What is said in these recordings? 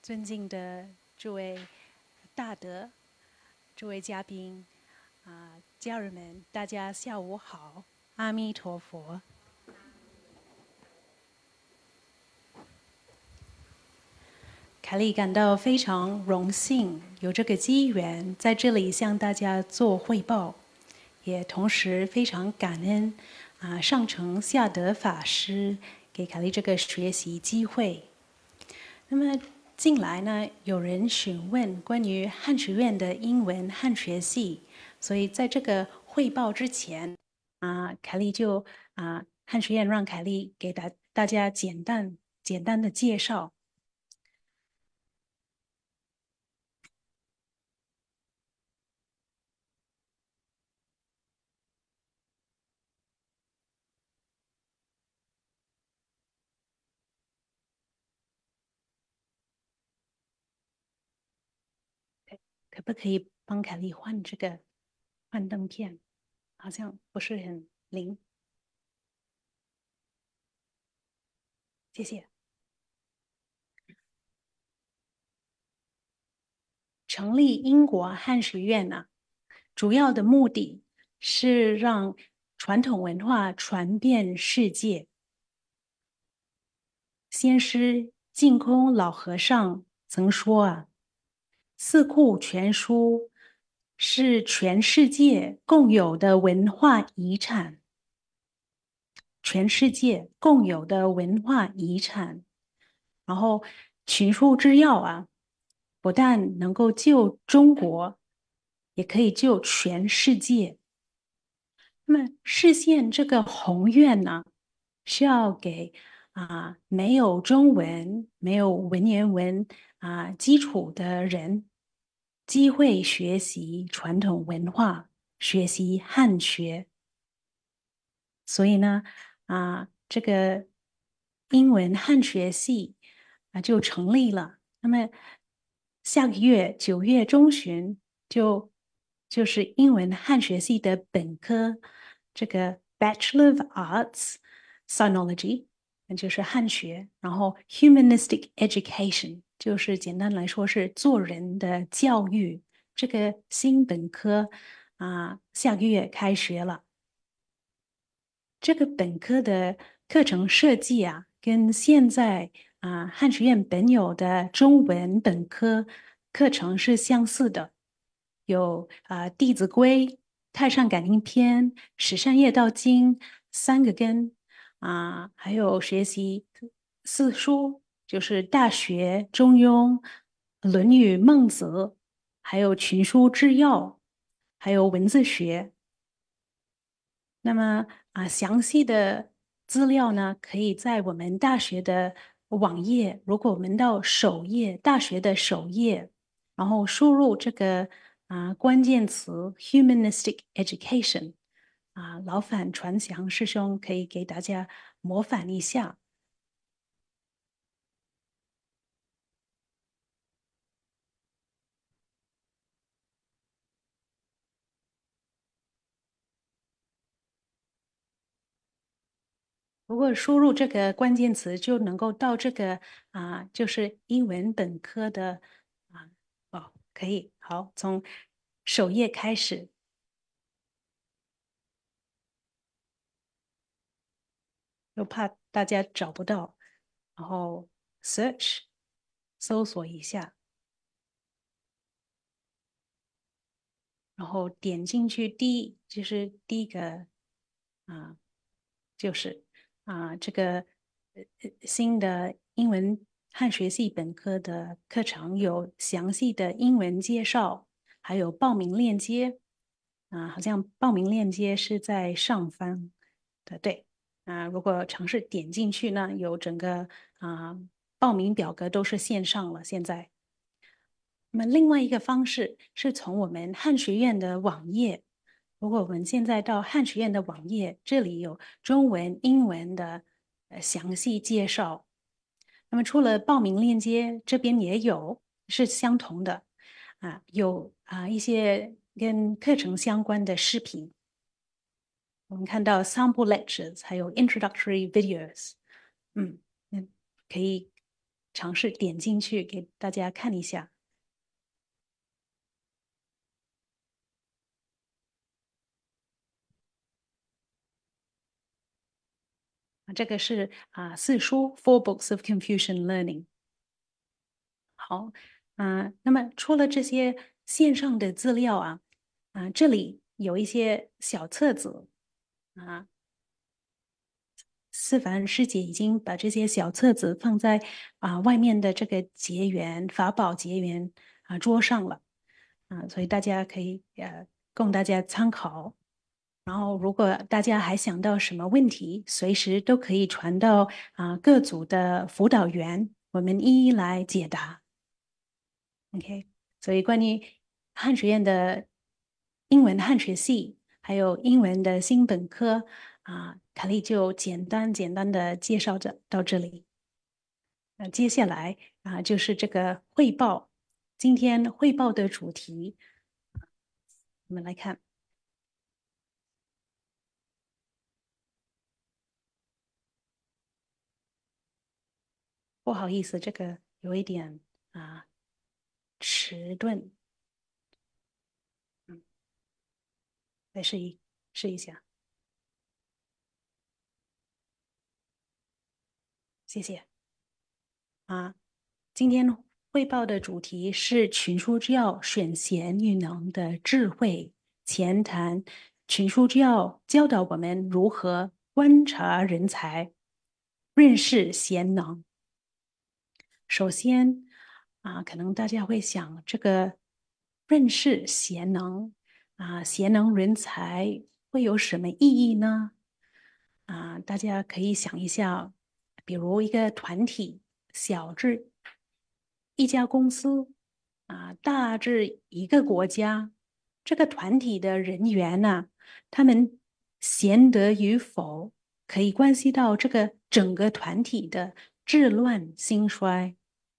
尊敬的诸位大德、诸位嘉宾家人们，大家下午好，阿弥陀佛。凯莉感到非常荣幸，有这个机缘在这里向大家做汇报，也同时非常感恩上承下德法师给凯莉这个学习机会。那么近来呢，有人询问关于汉学院的英文汉学系，所以在这个汇报之前凯莉就汉学院让凯莉给大家简单的介绍。可不可以帮凯莉换这个幻灯片？好像不是很灵，谢谢。成立英国汉学院主要的目的是让传统文化传遍世界。先师净空老和尚曾说四库全书是全世界共有的文化遗产。全世界共有的文化遗产。然后群书之要不但能够救中国，也可以救全世界。那么实现这个宏愿呢，需要给没有中文、没有文言文基础的人机会学习传统文化，学习汉学。所以呢，这个英文汉学系就成立了。那么下个月9月中旬就是英文汉学系的本科，这个 Bachelor of Arts Sinology， 那就是汉学，然后 Humanistic Education 就是简单来说是做人的教育。这个新本科下个月开学了。这个本科的课程设计跟现在汉学院本有的中文本科课程是相似的，有弟子规》、太上感应篇、十善业道经三个根还有学习四书，就是大学、中庸、论语、孟子，还有群书治要，还有文字学。那么详细的资料呢，可以在我们大学的网页。如果我们到首页，大学的首页，然后输入这个关键词 “humanistic education” 劳烦传祥师兄可以给大家模仿一下。如果输入这个关键词，就能够到这个就是英文本科的可以，好，从首页开始。又怕大家找不到，然后 search 搜索一下，然后点进去就是第一个就是这个新的英文汉学系本科的课程有详细的英文介绍，还有报名链接好像报名链接是在上方的，对如果尝试点进去呢，有整个报名表格都是线上了，现在。那么另外一个方式是从我们汉学院的网页。如果我们现在到汉学院的网页，这里有中文、英文的详细介绍。那么除了报名链接，这边也有是相同的有一些跟课程相关的视频。我们看到 sample lectures，还有 introductory videos，可以尝试点进去给大家看一下。这个是四书 Four Books of Confucian Learning。好，那么除了这些线上的资料这里有一些小册子啊，思凡师姐已经把这些小册子放在外面的这个结缘法宝结缘桌上了所以大家可以供大家参考。然后，如果大家还想到什么问题，随时都可以传到各组的辅导员，我们一一来解答。OK，所以关于汉学院的英文汉学系，还有英文的新本科凯丽就简单的介绍着到这里。那接下来就是这个汇报，今天汇报的主题，我们来看。不好意思，这个有一点啊迟钝，嗯，再试一下，谢谢啊。今天汇报的主题是群书之要选贤与能的智慧前谈。群书之要教导我们如何观察人才，认识贤能。首先可能大家会想，这个认识贤能贤能人才会有什么意义呢？大家可以想一下，比如一个团体，小至一家公司大至一个国家，这个团体的人员呢，他们贤德与否，可以关系到这个整个团体的治乱兴衰。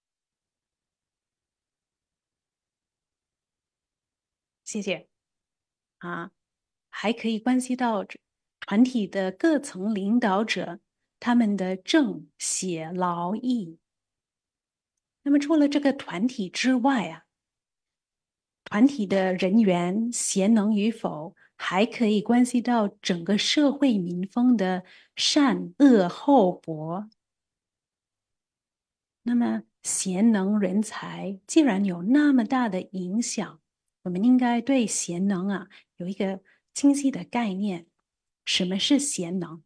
谢谢还可以关系到团体的各层领导者他们的正血劳逸。那么除了这个团体之外团体的人员贤能与否，还可以关系到整个社会民风的善恶厚薄。那么贤能人才既然有那么大的影响，我们应该对贤能有一个清晰的概念。什么是贤能？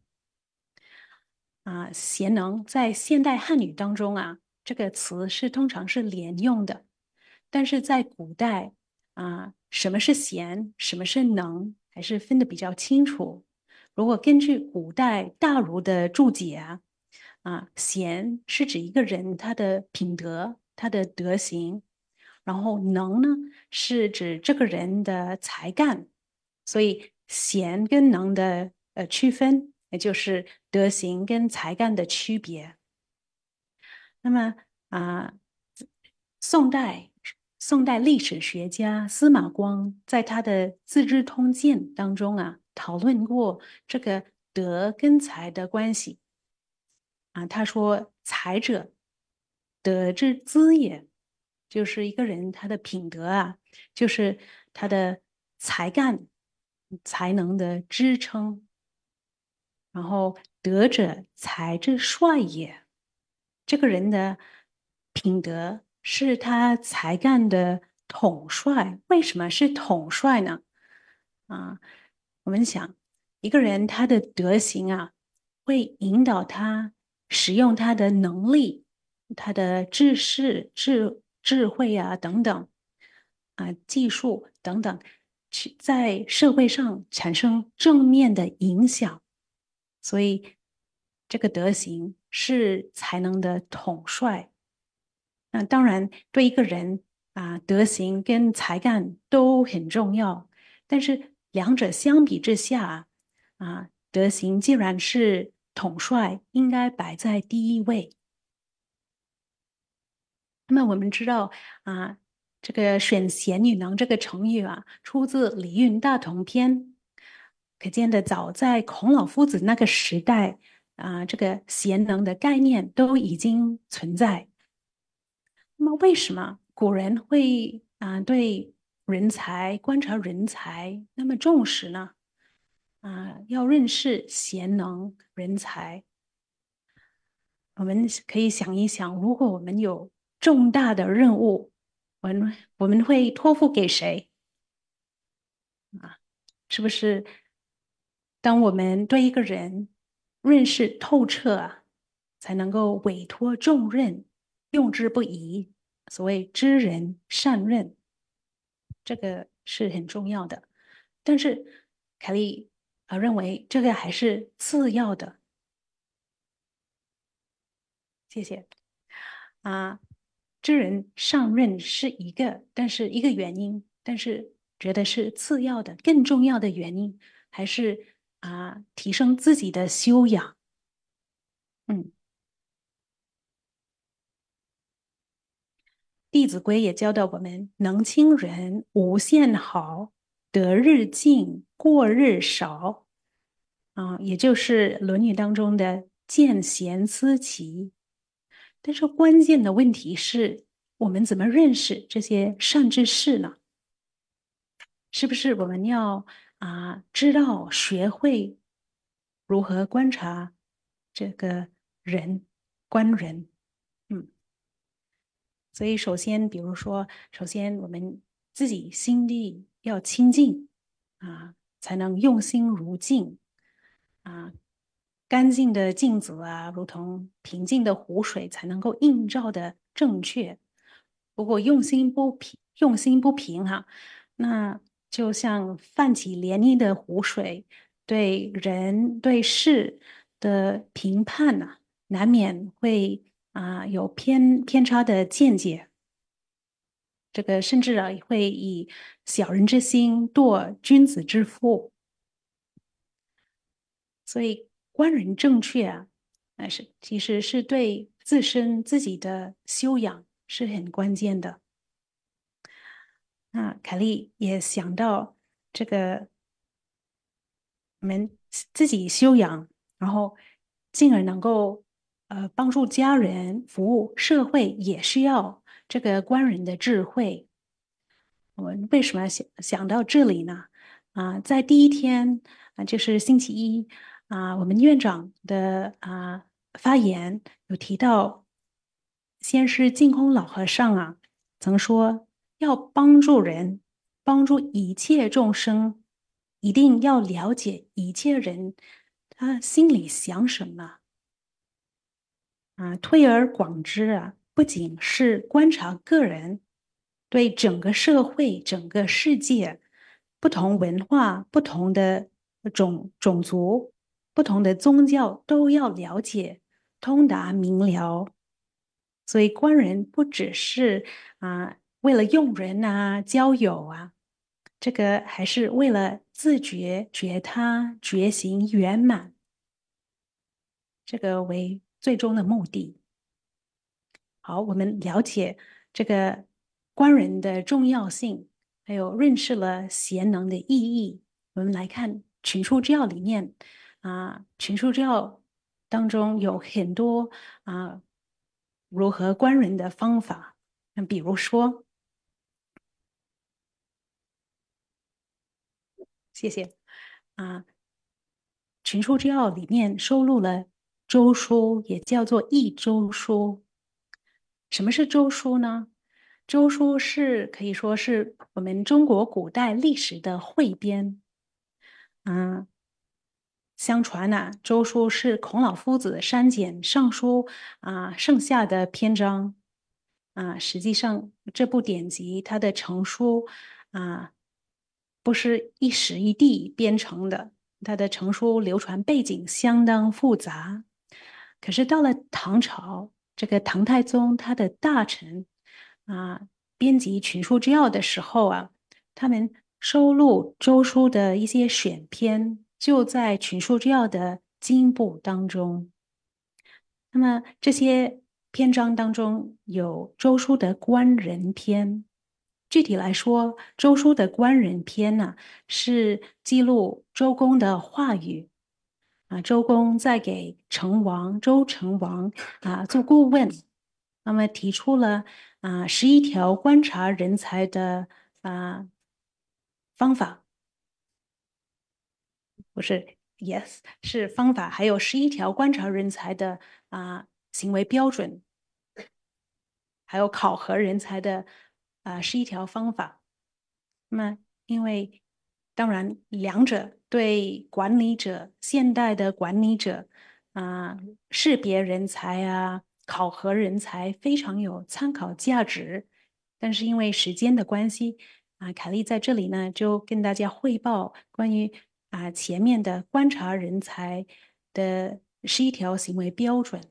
贤能在现代汉语当中这个词是通常是连用的，但是在古代什么是贤，什么是能，还是分得比较清楚。如果根据古代大儒的注解贤是指一个人他的品德、他的德行，然后能呢是指这个人的才干，所以贤跟能的区分，也就是德行跟才干的区别。那么啊，宋代宋代历史学家司马光在他的《资治通鉴》当中讨论过这个德跟才的关系他说：“才者，德之资也。”就是一个人他的品德就是他的才干、才能的支撑。然后，德者，才之帅也。这个人的品德是他才干的统帅。为什么是统帅呢？我们想，一个人他的德行会引导他使用他的能力、他的知识、智慧等等技术等等，去在社会上产生正面的影响。所以，这个德行是才能的统帅。那当然，对一个人德行跟才干都很重要，但是两者相比之下德行既然是统帅，应该摆在第一位。那么我们知道这个选贤与能这个成语出自《礼运大同篇》，可见的早在孔老夫子那个时代这个贤能的概念都已经存在。 那么为什么古人会对人才观察人才那么重视呢？要认识贤能人才，我们可以想一想，如果我们有重大的任务，我们会托付给谁？是不是？当我们对一个人认识透彻才能够委托重任，用之不疑。所谓知人善任，这个是很重要的。但是凯利认为这个还是次要的。谢谢啊，知人上任是一个，但是一个原因，但是觉得是次要的，更重要的原因还是提升自己的修养。嗯，《弟子规》也教导我们：能亲人，无限好；得日进，过日少。也就是《论语》当中的见贤思齐。但是关键的问题是我们怎么认识这些善知识呢？是不是我们要知道学会如何观察这个人观人？嗯，所以首先，比如说，首先我们自己心地要清净才能用心如镜啊。干净的镜子如同平静的湖水，才能够映照的正确。如果用心不平那就像泛起涟漪的湖水，对人对事的评判难免会有偏差的见解。这个甚至会以小人之心度君子之腹。所以观人正确其实是对自身自己的修养是很关键的。那凯莉也想到这个，我们自己修养，然后进而能够帮助家人、服务社会，也需要这个观人的智慧。我们为什么想到这里呢？在第一天就是星期一我们院长的发言有提到，先是净空老和尚曾说要帮助人，帮助一切众生，一定要了解一切人他心里想什么推而广之不仅是观察个人，对整个社会、整个世界，不同文化、不同的种族、不同的宗教都要了解，通达明了。所以观人不只是为了用人交友这个还是为了自觉觉他觉行圆满，这个为最终的目的。好，我们了解这个观人的重要性，还有认识了贤能的意义。我们来看《群书治要》里面《群书治要》当中有很多如何观人的方法。那比如说，谢谢《群书治要》里面收录了周书，也叫做一周书。什么是周书呢？周书是可以说是我们中国古代历史的汇编。相传周书是孔老夫子删减《尚书》剩下的篇章实际上，这部典籍它的成书不是一时一地编成的，它的成书流传背景相当复杂。可是到了唐朝，这个唐太宗他的大臣啊，编辑《群书治要》的时候他们收录周书的一些选篇，就在《群书治要》的经部当中。那么这些篇章当中有周书的观人篇。具体来说，周书的观人篇是记录周公的话语周公在给周成王做顾问，那么提出了 11条观察人才的方法，不是 yes 是方法，还有11条观察人才的行为标准，还有考核人才的11条方法。那么，因为当然两者对管理者、现代的管理者识别人才考核人才非常有参考价值。但是因为时间的关系凯莉在这里呢就跟大家汇报关于前面的观察人才的11条行为标准。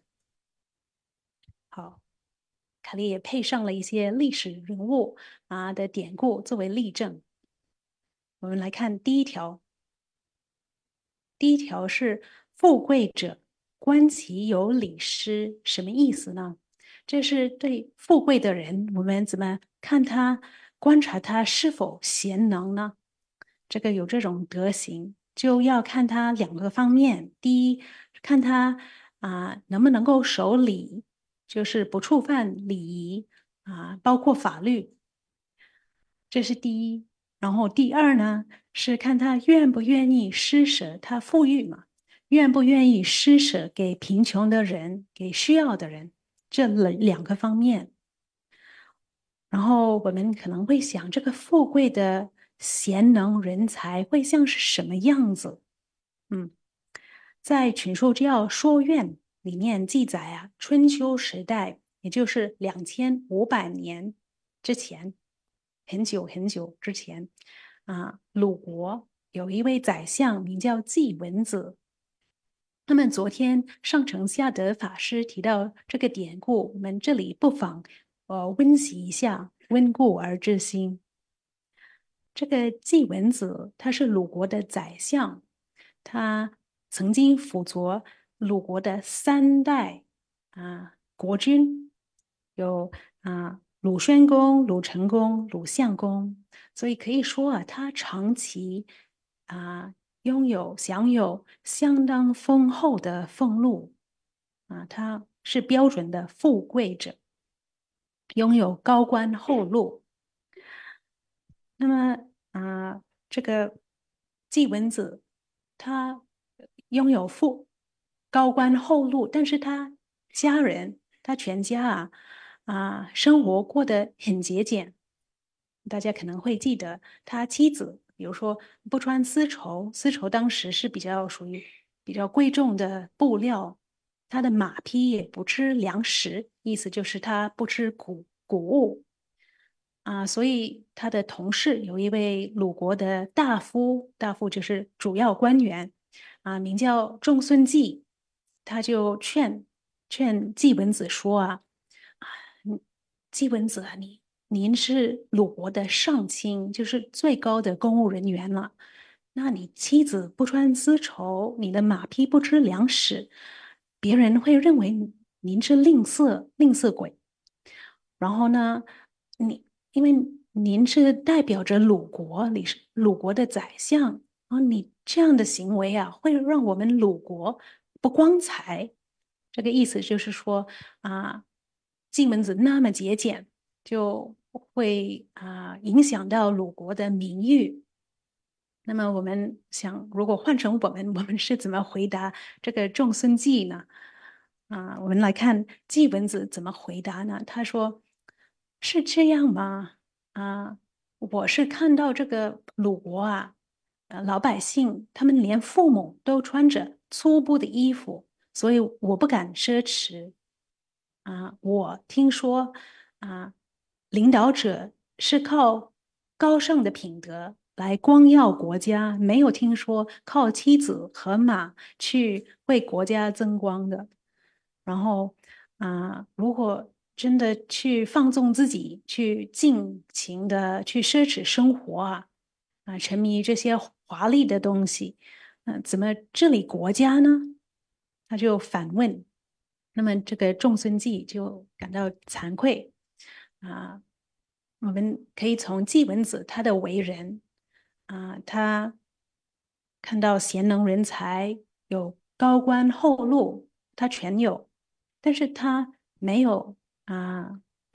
好，凯莉也配上了一些历史人物的典故作为例证。我们来看第一条。第一条是富贵者观其有礼失，什么意思呢？这是对富贵的人，我们怎么看他、观察他是否贤能呢？这个有这种德行，就要看他2个方面。第一，看他能不能够守礼，就是不触犯礼仪包括法律，这是第一。然后第二呢，是看他愿不愿意施舍，他富裕嘛，愿不愿意施舍给贫穷的人，给需要的人，这2个方面。然后我们可能会想，这个富贵的贤能人才会像是什么样子？在《群书之要说苑》里面记载春秋时代，也就是2500年之前，很久很久之前鲁国有一位宰相名叫季文子。那么昨天上承下德法师提到这个典故，我们这里不妨温习一下，温故而知新。这个季文子他是鲁国的宰相，他曾经辅佐鲁国的3代国君，有鲁宣公、鲁成公、鲁相公，所以可以说他长期享有相当丰厚的俸禄他是标准的富贵者，拥有高官厚禄。那么这个季文子他拥有高官厚禄，但是他家人他全家生活过得很节俭。大家可能会记得他妻子，比如说不穿丝绸，丝绸当时是属于比较贵重的布料。他的马匹也不吃粮食，意思就是他不吃谷物所以他的同事有一位鲁国的大夫，大夫就是主要官员名叫仲孙季，他就劝季文子说季文子您是鲁国的上卿，就是最高的公务人员了。那你妻子不穿丝绸，你的马匹不吃粮食，别人会认为您是吝啬鬼。然后呢，因为您是代表着鲁国，你是鲁国的宰相你这样的行为会让我们鲁国不光彩。这个意思就是说季文子那么节俭，就会影响到鲁国的名誉。那么我们想，如果换成我们是怎么回答这个仲孙季呢？我们来看季文子怎么回答呢？他说：“是这样吗？我是看到这个鲁国老百姓他们连父母都穿着粗布的衣服，所以我不敢奢侈。我听说领导者是靠高尚的品德来光耀国家，没有听说靠妻子和马去为国家增光的。然后如果真的去放纵自己，去尽情的去奢侈生活沉迷于这些华丽的东西，怎么治理国家呢？他就反问。那么这个仲孙季就感到惭愧我们可以从季文子他的为人他看到贤能人才有高官厚禄，他全有，但是他没有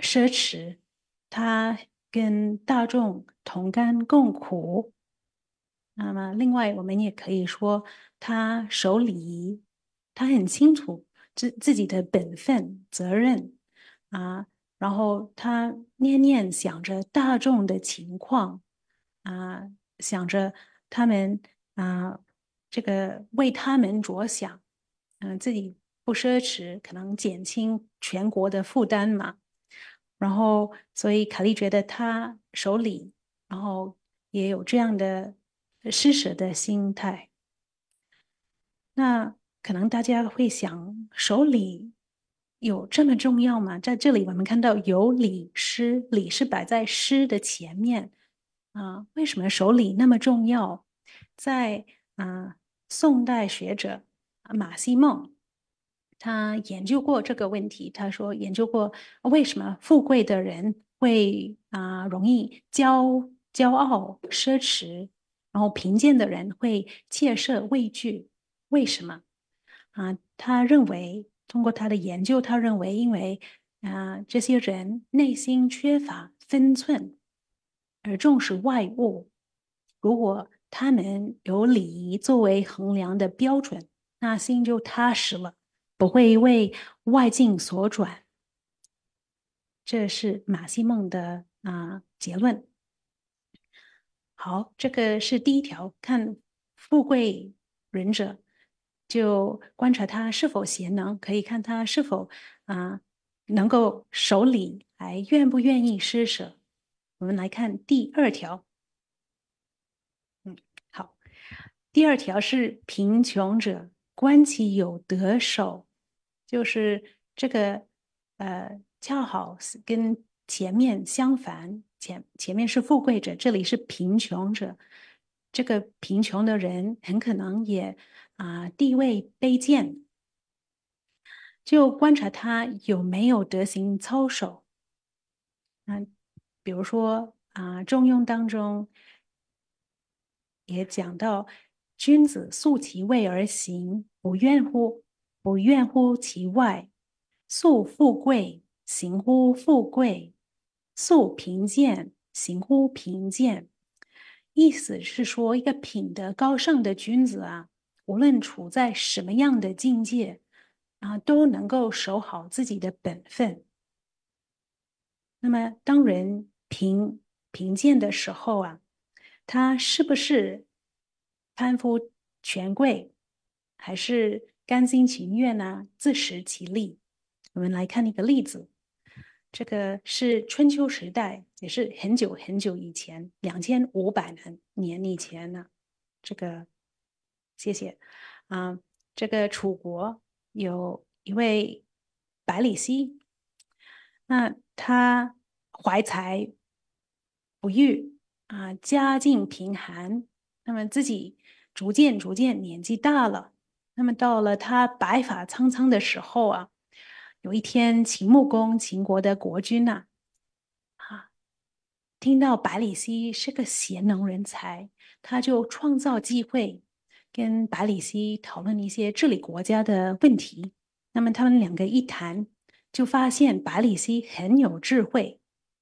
奢侈，他跟大众同甘共苦。那么，另外我们也可以说，他守礼仪，他很清楚自己的本分责任啊，然后他念念想着大众的情况啊，想着他们啊，这个为他们着想，自己不奢侈，可能减轻全国的负担嘛。然后，所以凯莉觉得他守礼，然后也有这样的施舍的心态。那可能大家会想，守礼有这么重要吗？在这里我们看到有礼诗，礼是摆在诗的前面啊。为什么守礼那么重要？在宋代学者马西梦，他研究过这个问题。他说研究过为什么富贵的人会容易骄傲奢侈，然后贫贱的人会怯奢畏惧。为什么？他认为通过他的研究，他认为因为这些人内心缺乏分寸，而重视外物。如果他们有礼仪作为衡量的标准，那心就踏实了，不会为外境所转。这是马西梦的结论。好，这个是第一条，看富贵人者，就观察他是否贤能，可以看他是否能够守礼，还愿不愿意施舍。我们来看第二条。好，第二条是贫穷者观其有得守，就是这个恰好是跟前面相反，前面是富贵者，这里是贫穷者。这个贫穷的人很可能也地位卑贱，就观察他有没有德行操守。比如说《中庸》当中也讲到，君子素其位而行，不怨乎其外；素富贵，行乎富贵；素贫贱，行乎贫贱。意思是说，一个品德高尚的君子无论处在什么样的境界都能够守好自己的本分。那么，当人贫贱的时候他是不是攀附权贵，还是甘心情愿呢？自食其力。我们来看一个例子，这个是春秋时代，也是很久很久以前，2500年以前呢。这个，谢谢这个楚国有一位百里奚，那他怀才不遇家境贫寒，那么自己逐渐年纪大了，那么到了他白发苍苍的时候有一天秦穆公，秦国的国君听到百里奚是个贤能人才，他就创造机会跟百里奚讨论一些治理国家的问题。那么他们两个一谈，就发现百里奚很有智慧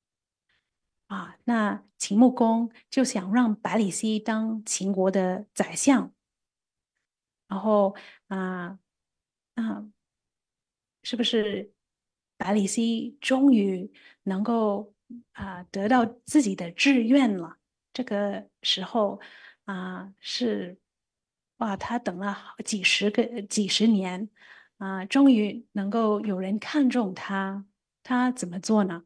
那秦穆公就想让百里奚当秦国的宰相，然后啊啊，是不是百里奚终于能够得到自己的志愿了？这个时候是哇，他等了几十年终于能够有人看中他，他怎么做呢？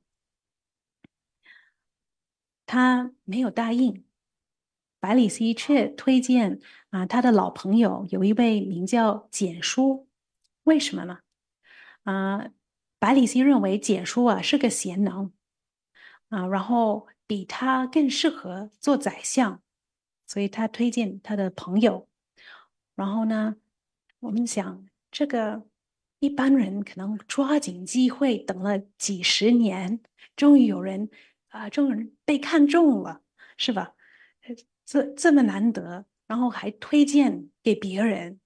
他没有答应，百里奚却推荐他的老朋友有一位名叫简叔。为什么呢？啊，百里奚认为简叔是个贤能然后比他更适合做宰相，所以他推荐他的朋友。然后呢，我们想这个一般人可能抓紧机会等了几十年，终于有人终于被看中了，是吧？这么难得，然后还推荐给别人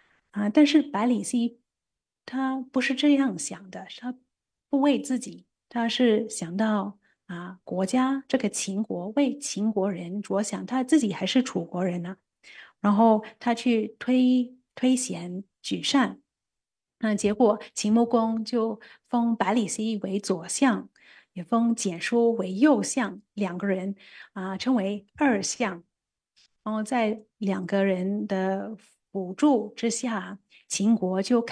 但是百里奚他不是这样想的，他不为自己， 他是想到国家这个秦国为秦国人着想，他自己还是楚国人呢、然后他去推贤举善，结果秦穆公就封百里奚为左相，也封蹇叔为右相，两个人称为二相。然后在两个人的辅助之下，秦国就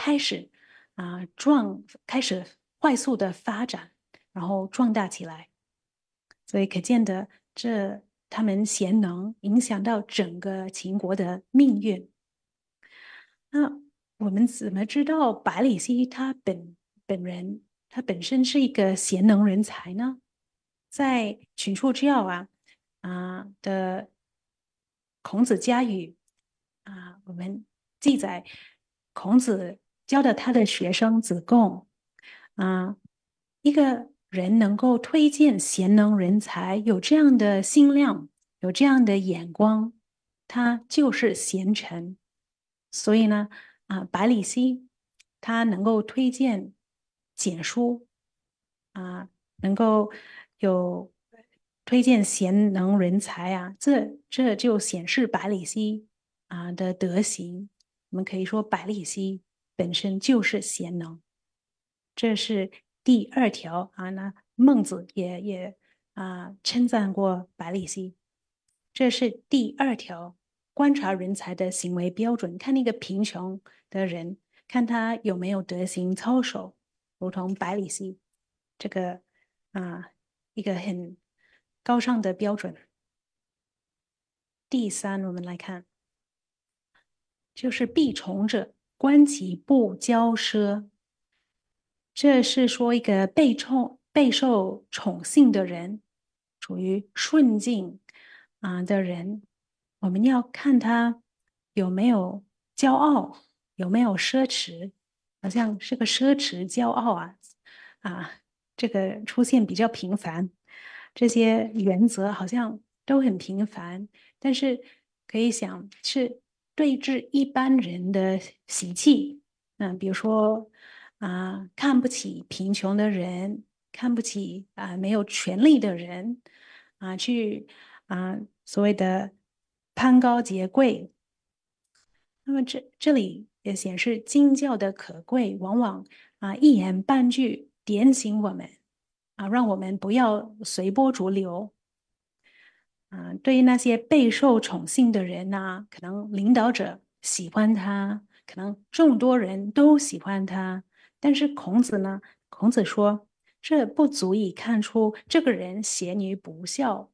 开始快速的发展，然后壮大起来。所以可见的，他们贤能影响到整个秦国的命运。那我们怎么知道百里奚他他本身是一个贤能人才呢？在《群书之要》的孔子家语我们记载孔子教的他的学生子贡一个人能够推荐贤能人才，有这样的心量，有这样的眼光，他就是贤臣。所以呢，百里奚他能够推荐简书能够有推荐贤能人才这就显示百里奚的德行。我们可以说，百里奚本身就是贤能。这是第二条那孟子也称赞过百里奚。这是第二条，观察人才的行为标准，看那个贫穷的人，看他有没有德行操守，如同百里奚这个一个很高尚的标准。第三，我们来看，就是避宠者，观其不骄奢。这是说一个备受宠幸的人，处于顺境的人，我们要看他有没有骄傲，有没有奢侈，好像是个奢侈骄傲啊，这个出现比较频繁，这些原则好像都很频繁，但是可以想是对治一般人的习气，比如说。看不起贫穷的人，看不起没有权利的人，去所谓的攀高结贵。那么这里也显示经教的可贵，往往一言半句点醒我们让我们不要随波逐流。对于那些备受宠幸的人可能领导者喜欢他，可能众多人都喜欢他，但是孔子呢？孔子说，这不足以看出这个人贤于不孝。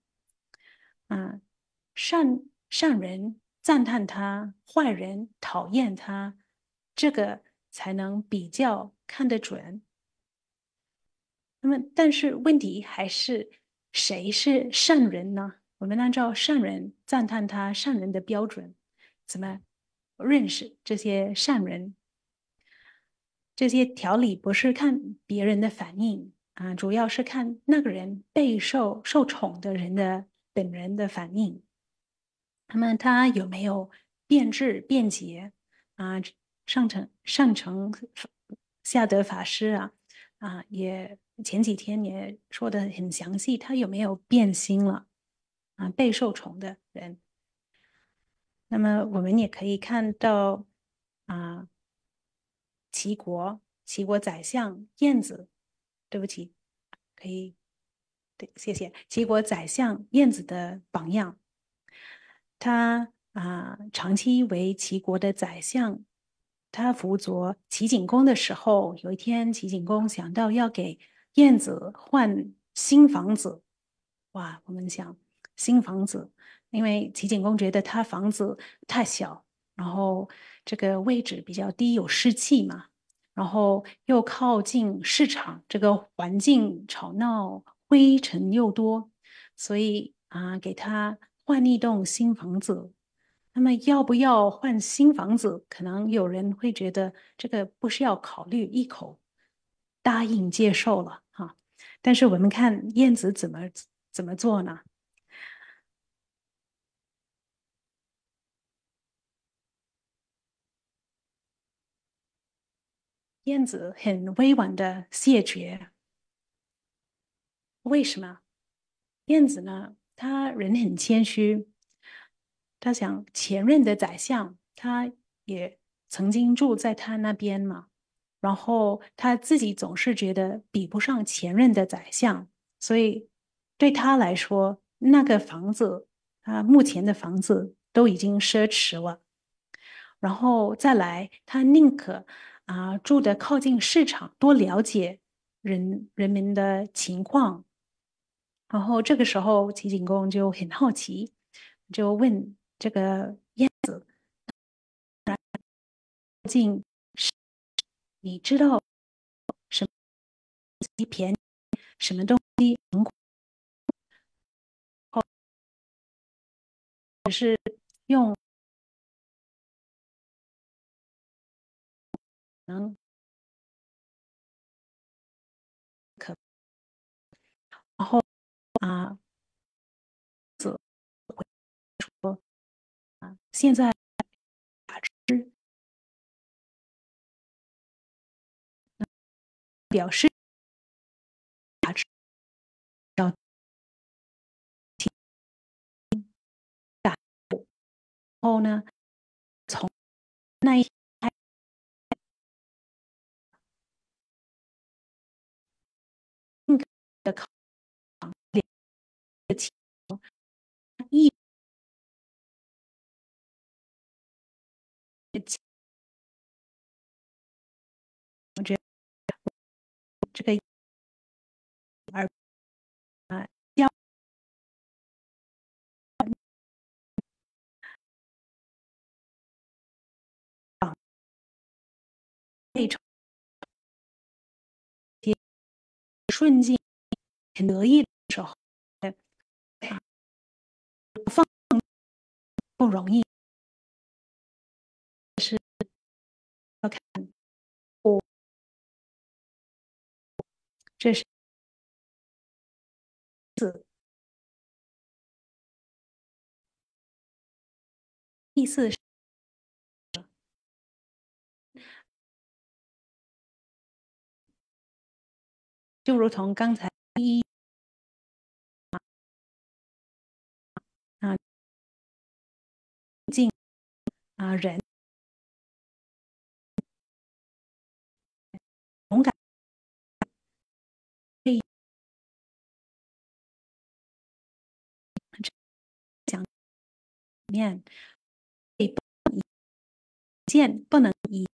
善人赞叹他，坏人讨厌他，这个才能比较看得准。那么，但是问题还是谁是善人呢？我们按照善人赞叹他善人的标准，怎么认识这些善人？这些条理不是看别人的反应主要是看那个人受宠的人的本人的反应。那么他有没有辩智辩解上承下德法师也前几天也说的很详细，他有没有变心了备受宠的人。那么我们也可以看到啊，齐国宰相晏子，对不起，可以，对，谢谢，齐国宰相晏子的榜样。他长期为齐国的宰相，他辅佐齐景公的时候，有一天齐景公想到要给晏子换新房子，哇，我们想新房子，因为齐景公觉得他房子太小，然后这个位置比较低，有湿气嘛，然后又靠近市场，这个环境吵闹，灰尘又多，所以给他换一栋新房子。那么要不要换新房子？可能有人会觉得这个不需要考虑，一口答应接受了但是我们看燕子怎么做呢？燕子很委婉的谢绝为什么？晏子呢，他人很谦虚，他想前任的宰相，他也曾经住在他那边嘛，然后他自己总是觉得比不上前任的宰相，所以对他来说，那个房子，目前的房子都已经奢侈了。然后再来，他宁可住的靠近市场，多了解人民的情况。然后这个时候，齐景公就很好奇，就问这个燕晋：“你知道什么东西用能？”然后啊，现在表示要然后呢，从那一天的考义这个而要被成顺境很得意的时候，不容易。要看我这是意思是，就如同刚才啊境人勇敢被讲面被见不能以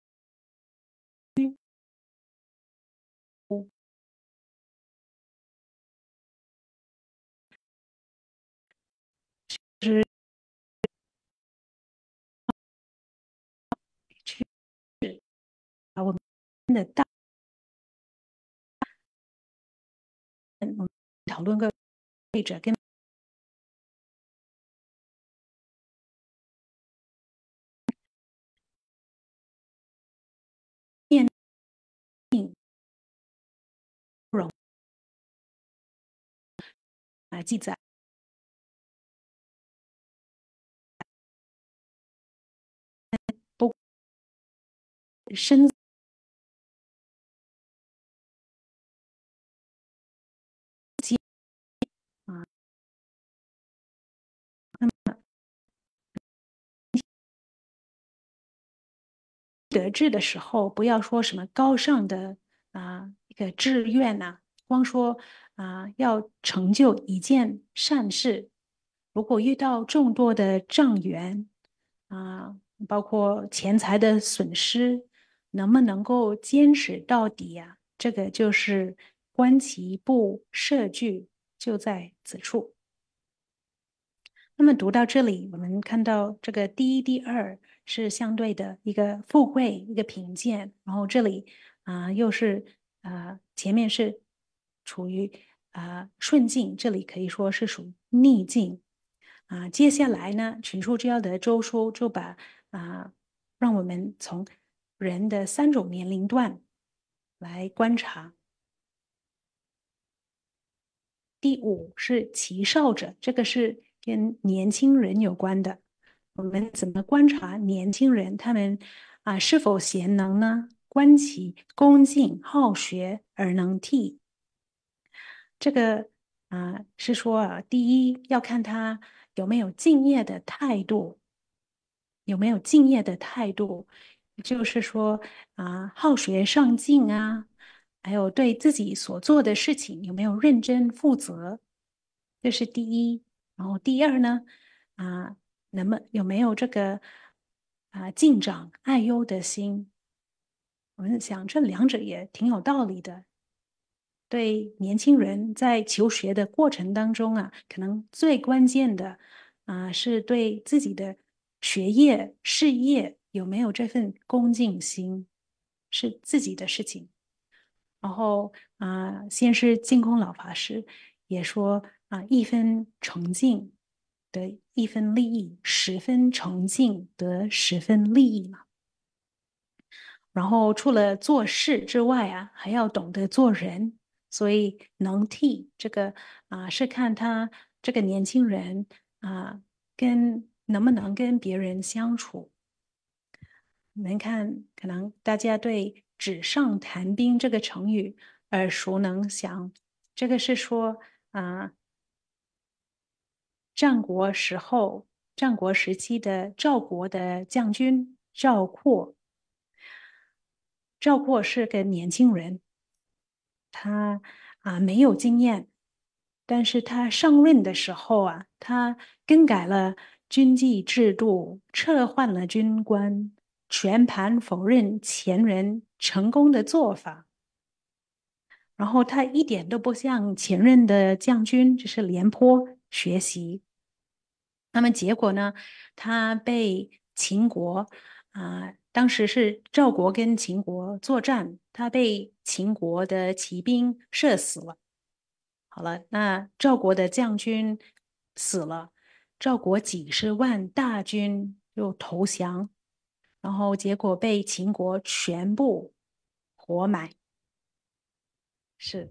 之去我们的大我们讨论个位置跟面容记载不深啊，那么得志的时候，不要说什么高尚的一个志愿呐、光说要成就一件善事，如果遇到众多的障缘包括钱财的损失，能不能够坚持到底呀、这个就是观其不涉惧，就在此处。那么读到这里，我们看到这个第一、第二是相对的一个富贵，一个贫贱，然后这里又是前面是处于顺境，这里可以说是属于逆境接下来呢，群书之要的周书就把让我们从人的三种年龄段来观察。第五是齐少者，这个是跟年轻人有关的。我们怎么观察年轻人他们是否贤能呢？观其恭敬好学而能替， 这个是说第一要看他有没有敬业的态度，有没有敬业的态度，就是说好学上进啊，还有对自己所做的事情有没有认真负责，这是第一。然后第二呢，啊，有没有这个敬长爱优的心？我们想这两者也挺有道理的。对年轻人在求学的过程当中可能最关键的是对自己的学业、事业有没有这份恭敬心，是自己的事情。然后先是净空老法师也说一分诚敬得一分利益，十分诚敬得十分利益嘛。然后除了做事之外还要懂得做人，所以能替这个是看他这个年轻人能不能跟别人相处。你们看，可能大家对"纸上谈兵"这个成语耳熟能详，这个是说啊、战国时候，战国时期的赵国的将军赵括。赵括是个年轻人，他没有经验，但是他上任的时候他更改了军纪制度，撤换了军官，全盘否认前人成功的做法。然后他一点都不向前任的将军，就是廉颇学习。那么结果呢？他被秦国当时是赵国跟秦国作战，他被秦国的骑兵射死了。好了，那赵国的将军死了，赵国几十万大军就投降，然后结果被秦国全部活埋。是，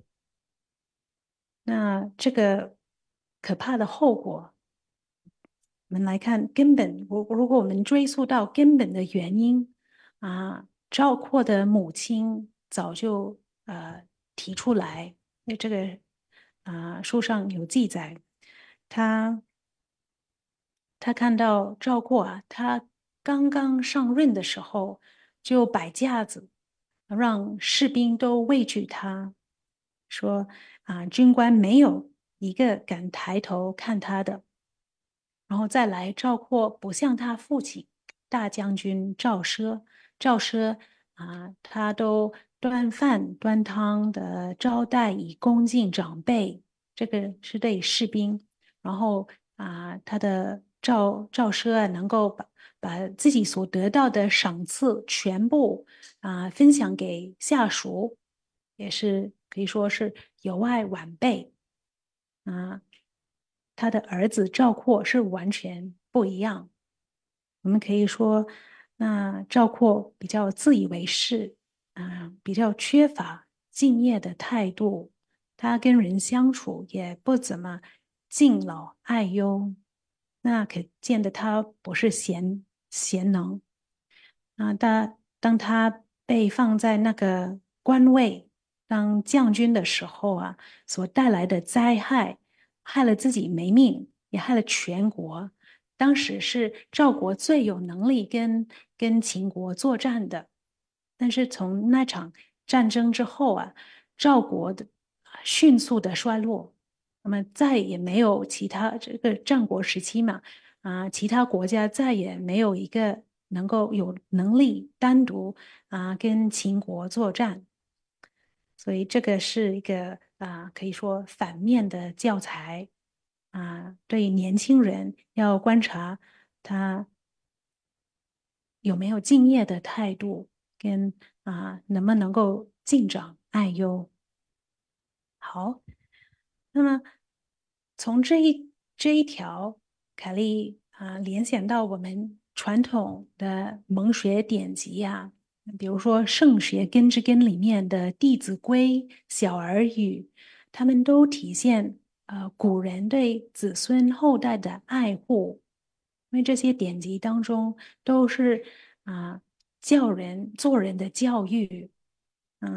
那这个可怕的后果，我们来看根本。如果我们追溯到根本的原因赵括的母亲早就提出来，那这个书上有记载，他他看到赵括他刚刚上任的时候就摆架子，让士兵都畏惧他，说军官没有一个敢抬头看他的。然后再来，赵括不像他父亲大将军赵奢，赵奢他都端饭端汤的招待以恭敬长辈，这个是对士兵。然后他的赵奢能够把自己所得到的赏赐全部分享给下属，也是可以说是有爱晚辈啊。他的儿子赵括是完全不一样。我们可以说，那赵括比较自以为是比较缺乏敬业的态度，他跟人相处也不怎么敬老爱优，那可见的他不是贤能。当他被放在那个官位当将军的时候所带来的灾害，害了自己没命，也害了全国。当时是赵国最有能力跟秦国作战的，但是从那场战争之后赵国的迅速的衰落，那么再也没有其他这个战国时期嘛其他国家再也没有一个能够有能力单独跟秦国作战，所以这个是一个可以说反面的教材对年轻人要观察他有没有敬业的态度，跟能不能够敬长爱优。好，那么从这一条，凯莉联想到我们传统的蒙学典籍比如说《圣学根之根》里面的《弟子规》《小儿语》，他们都体现古人对子孙后代的爱护，因为这些典籍当中都是教人做人的教育。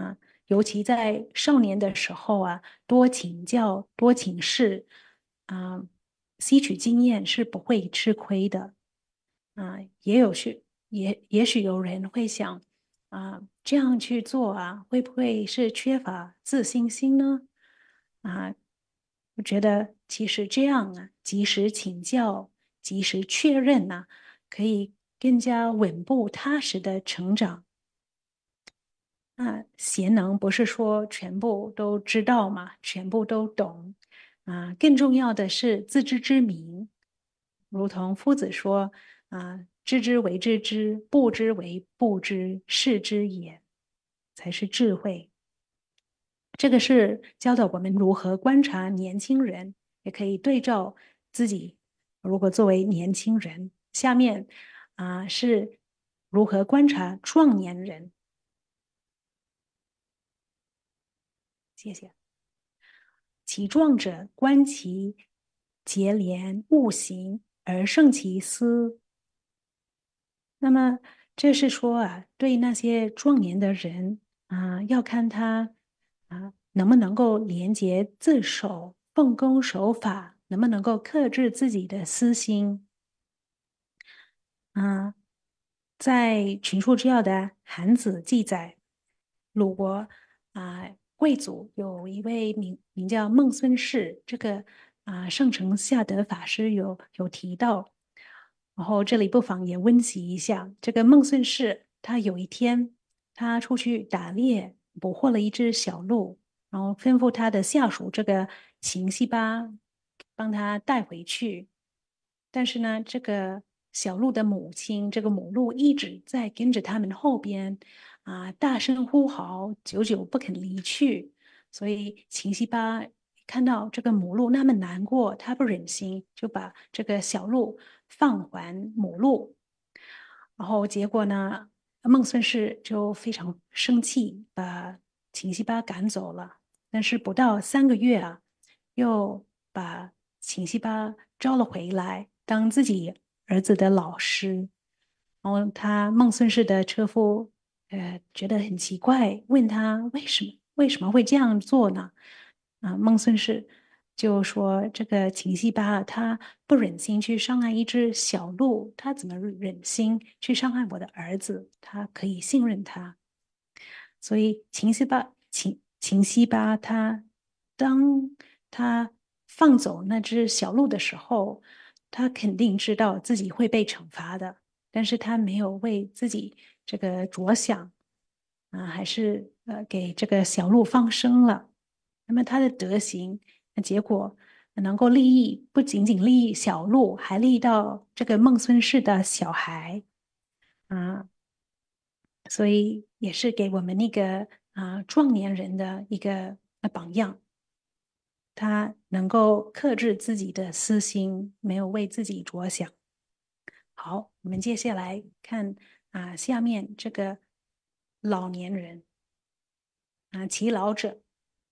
尤其在少年的时候啊，多请教、多请示啊，吸取经验是不会吃亏的啊。也许有人会想啊，这样去做啊，会不会是缺乏自信心呢？啊，我觉得其实这样啊，及时请教、及时确认呐、可以更加稳步踏实的成长。贤能不是说全部都知道嘛，全部都懂啊。更重要的是自知之明，如同夫子说啊，知之为知之，不知为不知，是知也，才是智慧。这个是教导我们如何观察年轻人，也可以对照自己。如果作为年轻人，下面是如何观察壮年人。谢谢。其壮者，观其节廉勿行，而胜其思。那么这是说啊，对那些壮年的人要看他能不能够廉洁自守、奉公守法，能不能够克制自己的私心啊。在《群书之要》的韩子记载，鲁国贵族有一位名叫孟孙氏，这个圣承夏德法师有提到，然后这里不妨也温习一下。这个孟孙氏，他有一天他出去打猎，捕获了一只小鹿，然后吩咐他的下属这个秦西巴帮他带回去。但是呢，这个小鹿的母亲，这个母鹿一直在跟着他们后边大声呼号，久久不肯离去。所以秦西巴看到这个母鹿那么难过，他不忍心，就把这个小鹿放还母鹿。然后结果呢，孟孙氏就非常生气，把秦西巴赶走了。但是不到3个月又把秦西巴招了回来，当自己儿子的老师。然后孟孙氏的车夫，觉得很奇怪，问他为什么会这样做呢？孟孙氏就说：“这个秦西巴他不忍心去伤害一只小鹿，他怎么忍心去伤害我的儿子？他可以信任他。”所以秦西巴当他放走那只小鹿的时候，他肯定知道自己会被惩罚的，但是他没有为自己这个着想还是给这个小鹿放生了。那么他的德行，那结果能够利益，不仅仅利益小鹿，还利益到这个孟孙氏的小孩啊。所以也是给我们那个壮年人的一个榜样，他能够克制自己的私心，没有为自己着想。好，我们接下来看下面这个老年人耆老者。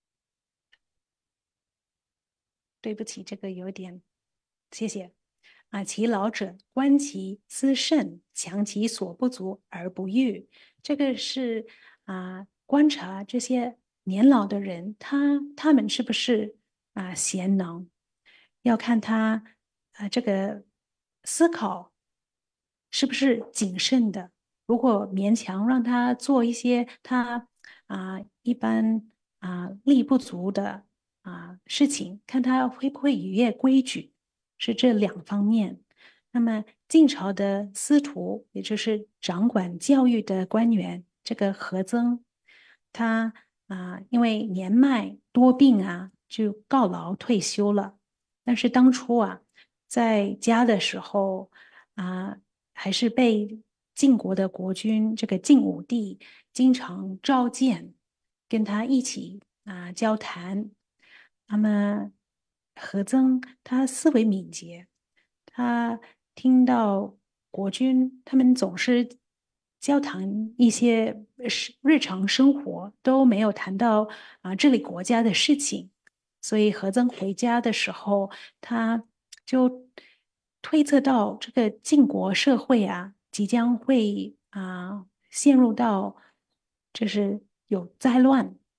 对不起，这个有点，谢谢耆老者，观其思甚，强其所不足而不欲。这个是观察这些年老的人，他们是不是贤能，要看他这个思考是不是谨慎的。如果勉强让他做一些他一般力不足的事情，看他会不会逾越规矩，是这两方面。那么晋朝的司徒，也就是掌管教育的官员，这个何曾，他因为年迈多病就告劳退休了。但是当初在家的时候还是被晋国的国君这个晋武帝经常召见，跟他一起交谈。那么何曾他思维敏捷，他听到国君他们总是交谈一些日常生活，都没有谈到治理国家的事情，所以何曾回家的时候，他就推测到这个晋国社会即将会陷入到就是有灾乱。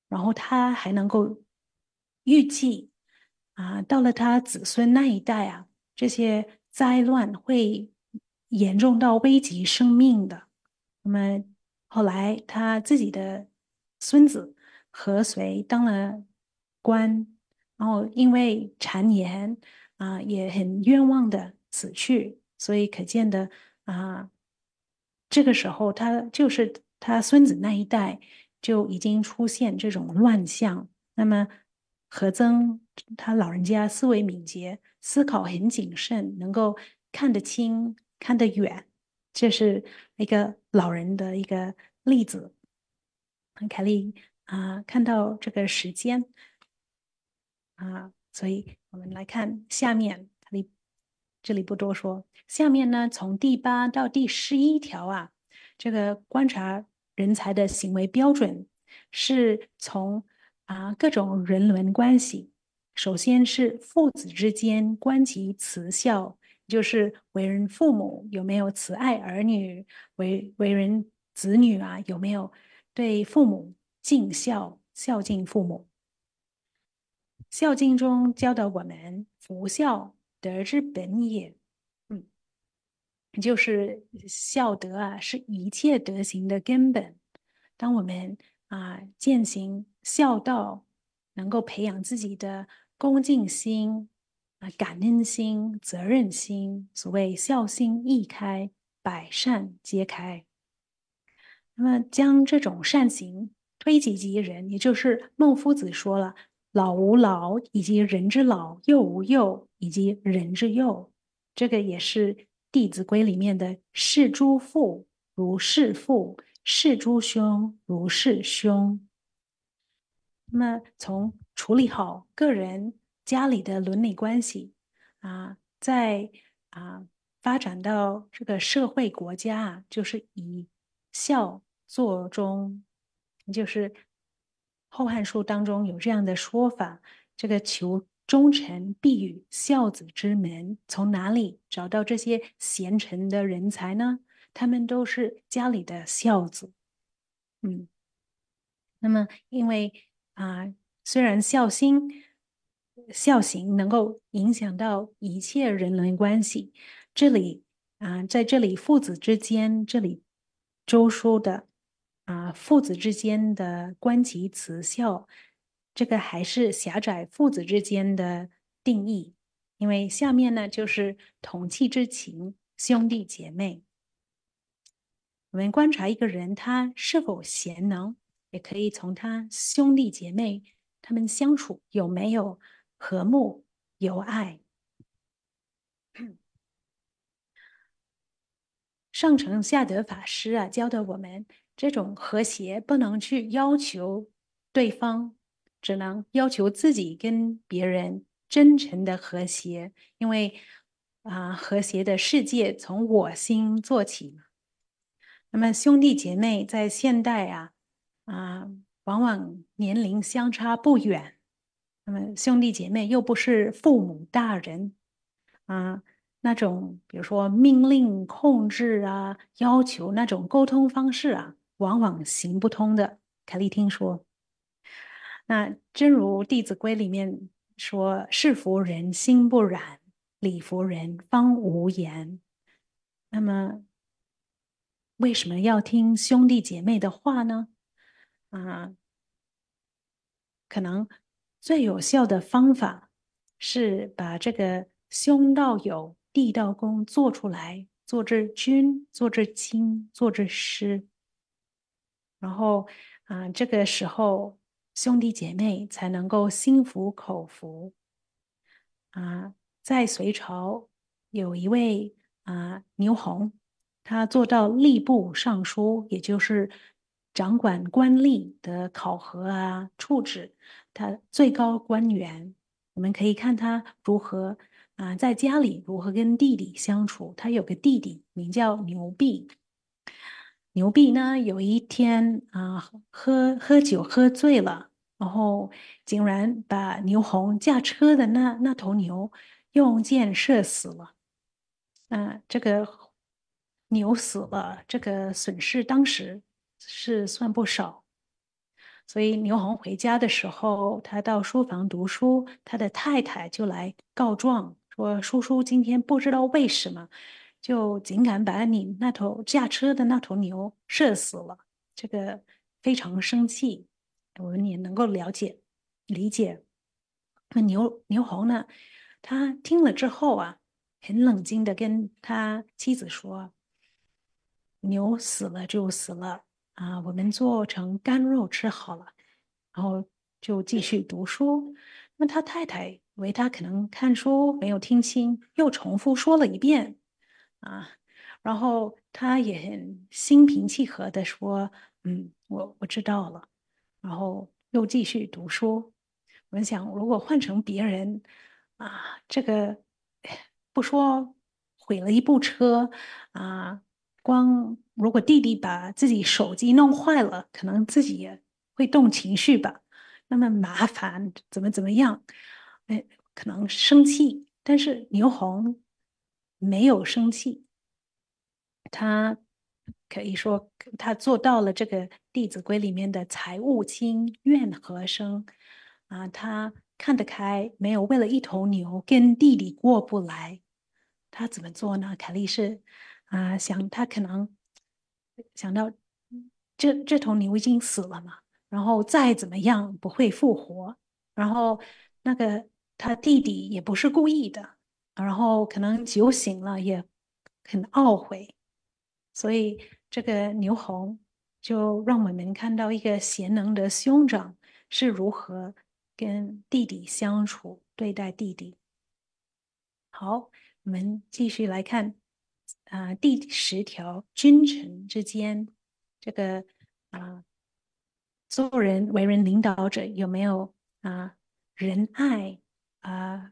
然后他还能够预计到了他子孙那一代这些灾乱会严重到危及生命的。那么后来他自己的孙子何遂当了官，然后因为谗言也很冤枉的死去，所以可见的啊，这个时候他就是他孙子那一代就已经出现这种乱象。那么何曾他老人家思维敏捷，思考很谨慎，能够看得清、看得远，这是一个老人的一个例子。凯莉看到这个时间所以我们来看下面，这里不多说。下面呢，从第8到第11条这个观察人才的行为标准是从各种人伦关系，首先是父子之间观其慈孝，就是为人父母有没有慈爱儿女，为人子女有没有对父母尽孝，孝敬父母。孝经中教导我们，夫孝，德之本也。就是孝德是一切德行的根本。当我们践行孝道，能够培养自己的恭敬心、感恩心、责任心。所谓孝心易开，百善皆开。那么将这种善行推己及人，也就是孟夫子说了老吾老以及人之老，幼吾幼以及人之幼。这个也是《弟子规》里面的事诸父如事父，事诸兄如事兄。那么从处理好个人家里的伦理关系再发展到这个社会国家就是以孝作忠，就是《后汉书》当中有这样的说法：这个求忠臣必与孝子之门。从哪里找到这些贤臣的人才呢？他们都是家里的孝子。那么因为虽然孝行能够影响到一切人伦关系，这里在这里父子之间，这里周说的父子之间的观其慈孝，这个还是狭窄父子之间的定义，因为下面呢就是同气之情，兄弟姐妹。我们观察一个人他是否贤能，也可以从他兄弟姐妹他们相处有没有和睦友爱。上承下德法师教导我们，这种和谐不能去要求对方，只能要求自己跟别人真诚的和谐，因为和谐的世界从我心做起嘛。那么兄弟姐妹在现代往往年龄相差不远，那么兄弟姐妹又不是父母大人那种比如说命令控制要求那种沟通方式往往行不通的。凯莉听说，那正如《弟子规》里面说：“事服人心不染，礼服人方无言。”那么为什么要听兄弟姐妹的话呢？可能最有效的方法是把这个兄道友、弟道恭做出来，做之君，做之亲，做之师。然后这个时候兄弟姐妹才能够心服口服。在隋朝有一位牛弘，他做到吏部尚书，也就是掌管官吏的考核处置，他最高官员。我们可以看他如何在家里如何跟弟弟相处。他有个弟弟名叫牛弼。牛弼呢，有一天喝酒喝醉了，然后竟然把牛弘驾车的那头牛用箭射死了。这个牛死了，这个损失当时是算不少。 所以牛红回家的时候，他到书房读书，他的太太就来告状，说叔叔今天不知道为什么，就竟敢把你那头驾车的那头牛射死了，这个非常生气。我们也能够理解。那牛红呢，他听了之后啊，很冷静的跟他妻子说：“牛死了就死了啊，我们做成干肉吃好了。”然后就继续读书。那他太太以为他可能看书没有听清，又重复说了一遍啊。然后他也很心平气和的说：我知道了。”然后又继续读书。我们想，如果换成别人啊，这个不说毁了一部车啊，光如果弟弟把自己手机弄坏了，可能自己也会动情绪吧。那么麻烦怎么样？哎，可能生气，但是牛红没有生气，他可以说他做到了这个《弟子规》里面的“财物轻，怨何生”啊，他看得开，没有为了一头牛跟弟弟过不来。他怎么做呢？凯莉是想他可能想到这头牛已经死了嘛，然后再怎么样不会复活，然后那个他弟弟也不是故意的，然后可能酒醒了也很懊悔，所以这个牛红就让我们看到一个贤能的兄长是如何跟弟弟相处，对待弟弟。好，我们继续来看第10条，君臣之间这个啊、做人为人领导者有没有仁爱啊、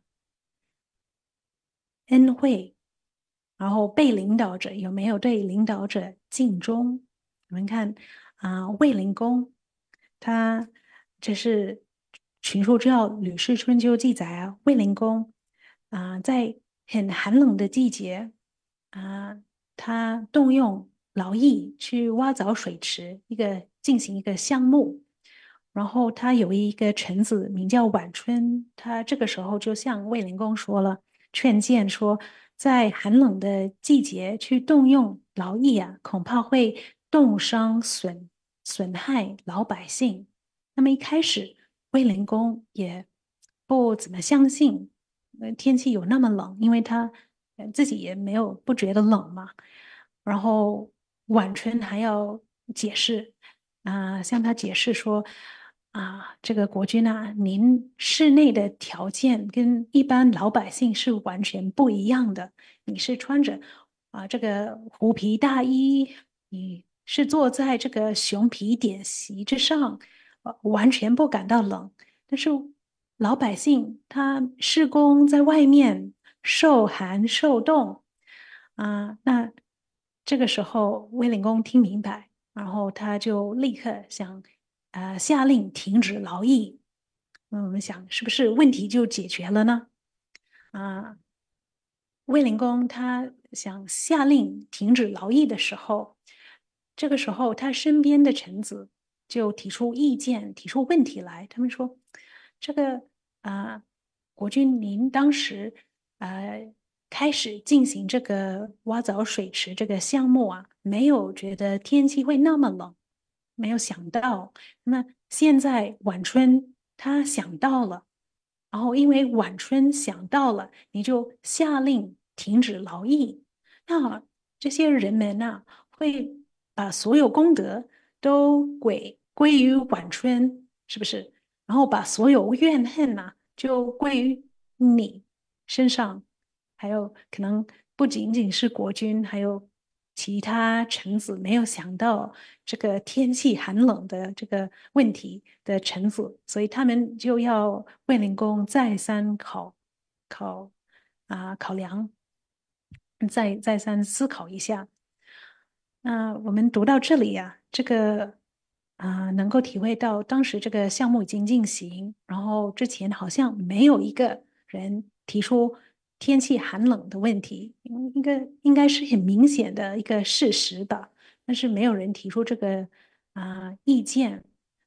恩惠，然后被领导者有没有对领导者尽忠？我们看卫灵公，他这是《群书治要·吕氏春秋》记载啊，卫灵公在很寒冷的季节啊，他动用劳役去挖凿水池，进行一个项目。然后他有一个臣子名叫晚春，他这个时候就向卫灵公说了劝谏，说在寒冷的季节去动用劳役啊，恐怕会冻伤损害老百姓。那么一开始，卫灵公也不怎么相信，天气有那么冷，因为他自己也没有不觉得冷嘛。然后晚春还要解释向他解释说这个国君啊，您室内的条件跟一般老百姓是完全不一样的。你是穿着这个狐皮大衣，你是坐在这个熊皮典席之上，完全不感到冷。但是老百姓他施工在外面受寒受冻那这个时候卫灵公听明白，然后他就立刻想下令停止劳役。我们想是不是问题就解决了呢？啊，卫灵公他想下令停止劳役的时候，这个时候他身边的臣子就提出意见、提出问题来。他们说：“这个国君您当时开始进行这个挖凿水池这个项目啊，没有觉得天气会那么冷，没有想到。那现在晚春他想到了。”然后因为晚春想到了，你就下令停止劳役，那这些人们会把所有功德都归于晚春，是不是？然后把所有怨恨就归于你身上，还有可能不仅仅是国君，还有其他臣子没有想到这个天气寒冷的这个问题的臣子，所以他们就要卫灵公再三考考量，再三思考一下。那我们读到这里呀，这个能够体会到当时这个项目已经进行，然后之前好像没有一个人提出天气寒冷的问题，应该是很明显的一个事实吧，但是没有人提出这个意见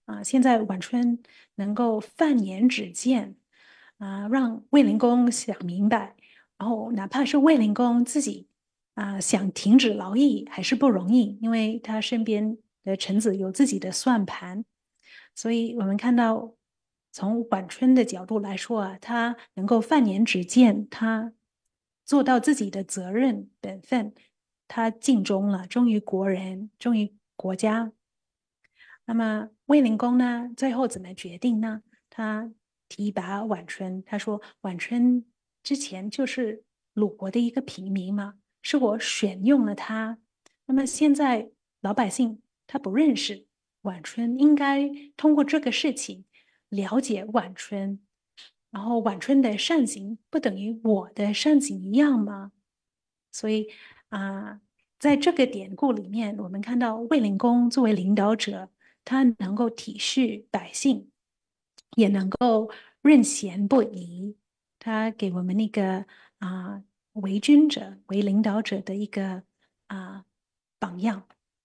现在晚春能够犯言止谏让卫灵公想明白，然后哪怕是卫灵公自己想停止劳役还是不容易，因为他身边的臣子有自己的算盘，所以我们看到从晚春的角度来说他能够犯言止谏，他做到自己的责任本分，他尽忠了，忠于国人，忠于国家。那么卫灵公呢，最后怎么决定呢？他提拔晚春，他说晚春之前就是鲁国的一个平民嘛，是我选用了他。那么现在老百姓他不认识晚春，应该通过这个事情了解晚春，然后晚春的善行不等于我的善行一样吗？所以在这个典故里面，我们看到卫灵公作为领导者，他能够体恤百姓，也能够任贤不疑。他给我们那个为君者、为领导者的一个榜样。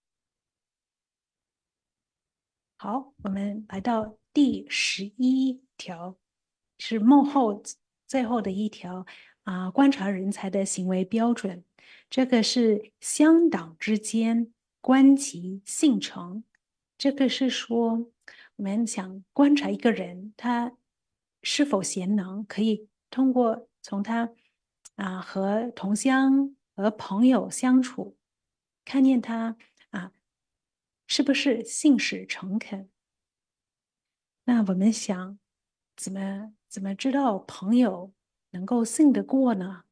好，我们来到第11条，是幕后最后的一条观察人才的行为标准。这个是乡党之间观其性成。这个是说，我们想观察一个人，他是否贤能，可以通过从他和同乡和朋友相处，看见他是不是信使诚恳。那我们想，怎么知道朋友能够信得过呢？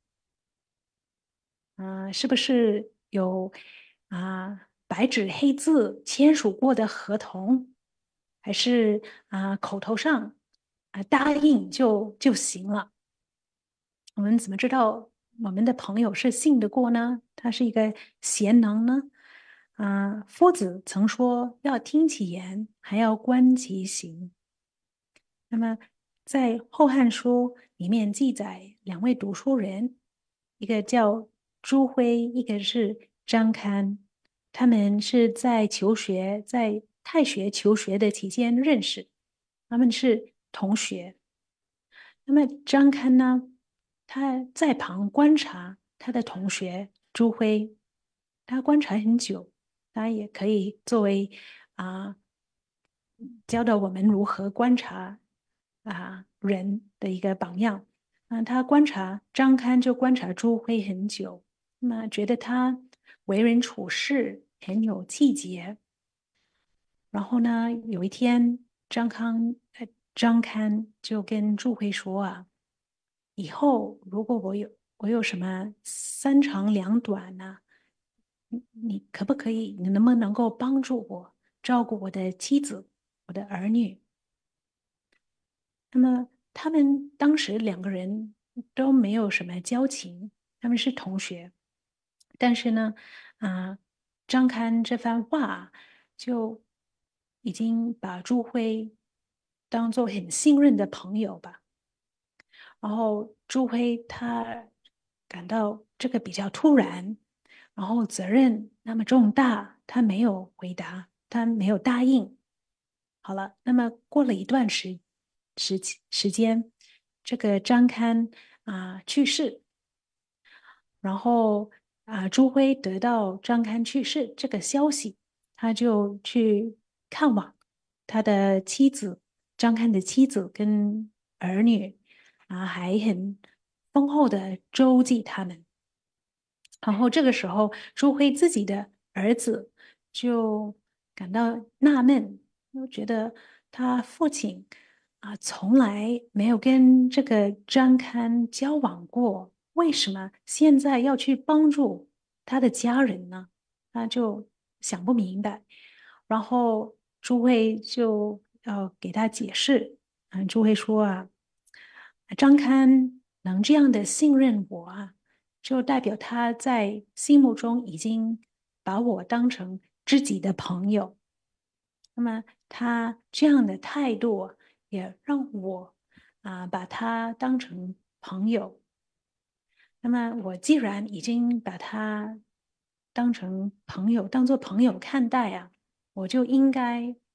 是不是有白纸黑字签署过的合同，还是口头上答应就行了？我们怎么知道我们的朋友是信得过呢？他是一个贤能呢？夫子曾说要听其言，还要观其行。那么在《后汉书》里面记载2位读书人，一个叫朱辉，一个是张堪，他们是在求学，在太学求学的期间认识，他们是同学。那么张堪呢，他在旁观察他的同学朱辉，他观察很久，他也可以作为啊、教导我们如何观察人的一个榜样。他观察张堪就观察朱辉很久，那么觉得他为人处事很有气节。然后呢，有一天张堪就跟朱辉说以后如果我有什么3长2短呢，你可不可以，你能不能够帮助我照顾我的妻子、我的儿女？那么他们当时2个人都没有什么交情，他们是同学，但是呢，张堪这番话就已经把朱辉当做很信任的朋友吧。然后朱辉他感到这个比较突然，然后责任那么重大，他没有回答，他没有答应。好了，那么过了一段时间，这个张堪去世，然后朱辉得到张堪去世这个消息，他就去看望他的妻子，张堪的妻子跟儿女还很丰厚的周济他们。然后这个时候，朱辉自己的儿子就感到纳闷，就觉得他父亲从来没有跟这个张堪交往过，为什么现在要去帮助他的家人呢？他就想不明白。然后朱辉就要给他解释，朱辉说张堪能这样的信任我就代表他在心目中已经把我当成知己的朋友。那么他这样的态度也让我把他当成朋友。那么我既然已经把他当成朋友，当做朋友看待我就应该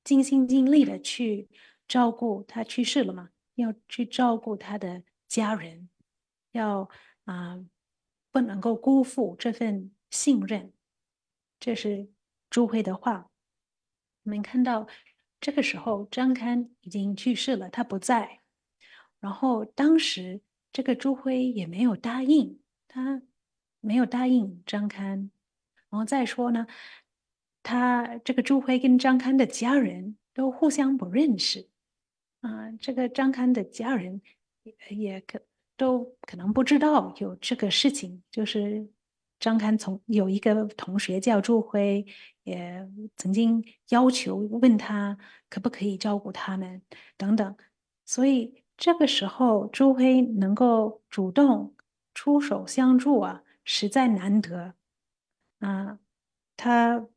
尽心尽力的去照顾他去世了嘛，要去照顾他的家人，要不能够辜负这份信任。这是朱辉的话。我们看到这个时候张堪已经去世了，他不在。然后当时这个朱辉也没有答应，他没有答应张堪。然后再说呢，他这个朱辉跟张堪的家人都互相不认识这个张堪的家人也都可能不知道有这个事情，就是张堪有一个同学叫朱辉，也曾经要求问他可不可以照顾他们等等，所以这个时候朱辉能够主动出手相助实在难得啊，他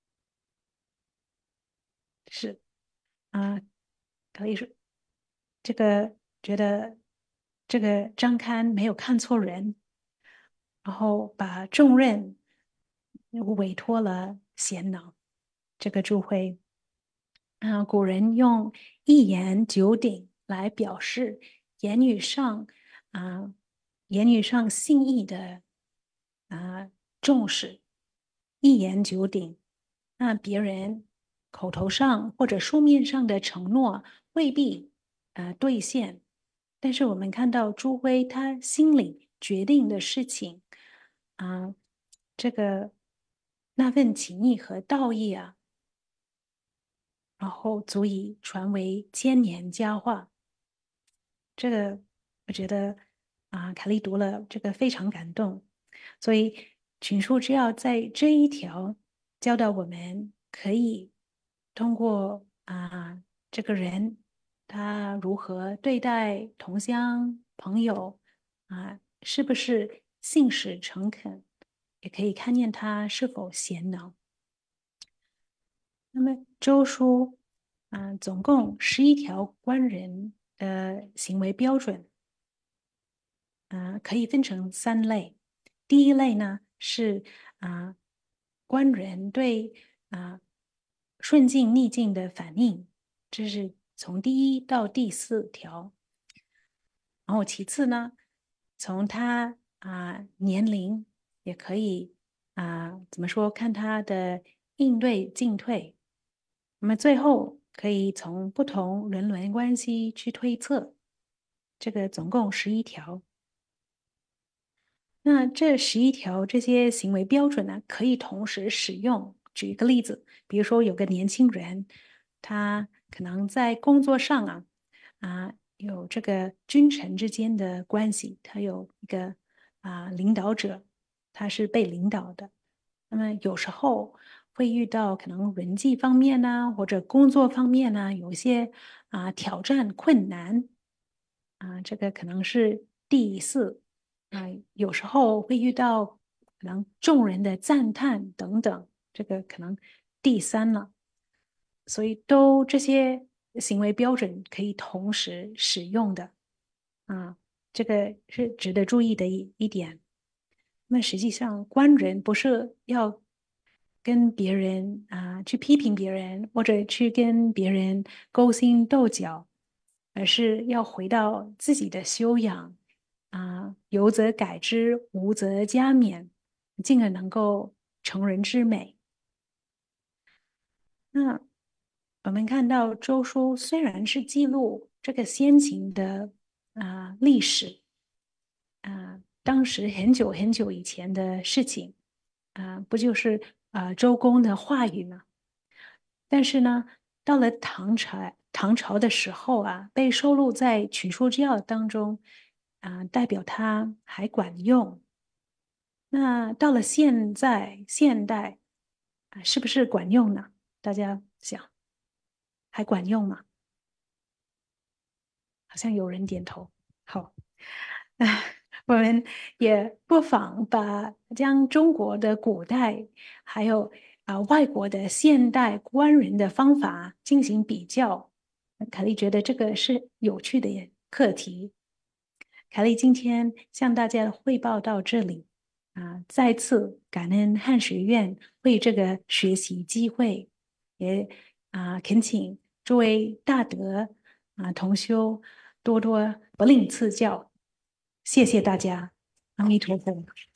是啊，可以说这个觉得这个张堪没有看错人，然后把重任委托了贤能这个朱辉。古人用一言九鼎来表示言语上啊、言语上信义的重视，一言九鼎。那别人口头上或者书面上的承诺未必兑现，但是我们看到朱辉他心里决定的事情啊、这个那份情谊和道义然后足以传为千年佳话。这个我觉得凯莉读了这个非常感动，所以群书之要在这一条教导我们，可以通过这个人他如何对待同乡朋友是不是信使诚恳，也可以看见他是否贤能。那么周书总共11条官人的行为标准，可以分成3类。第一类呢是官人对顺境逆境的反应，这是从第1到第4条。然后其次呢，从他年龄也可以怎么说，看他的应对进退。那么最后可以从不同人伦关系去推测，这个总共11条。那这11条这些行为标准呢，可以同时使用。举一个例子，比如说有个年轻人，他可能在工作上有这个君臣之间的关系，他有一个领导者，他是被领导的。那么有时候会遇到可能人际方面呢，或者工作方面呢，有一些挑战困难这个可能是第4有时候会遇到可能众人的赞叹等等，这个可能第3了。所以都这些行为标准可以同时使用的这个是值得注意的一点。那实际上，官人不是要跟别人去批评别人，或者去跟别人勾心斗角，而是要回到自己的修养有则改之，无则加勉，进而能够成人之美。那我们看到周书虽然是记录这个先秦的历史当时很久很久以前的事情不就是周公的话语吗？但是呢，到了唐朝的时候被收录在群书之要当中代表它还管用。那到了现代是不是管用呢？大家想，还管用吗？好像有人点头。好，我们也不妨将中国的古代还有外国的现代官人的方法进行比较。凯莉觉得这个是有趣的课题。凯莉今天向大家汇报到这里再次感恩汉学院为这个学习机会，也恳请诸位大德同修多多不吝赐教，谢谢大家，阿弥陀佛。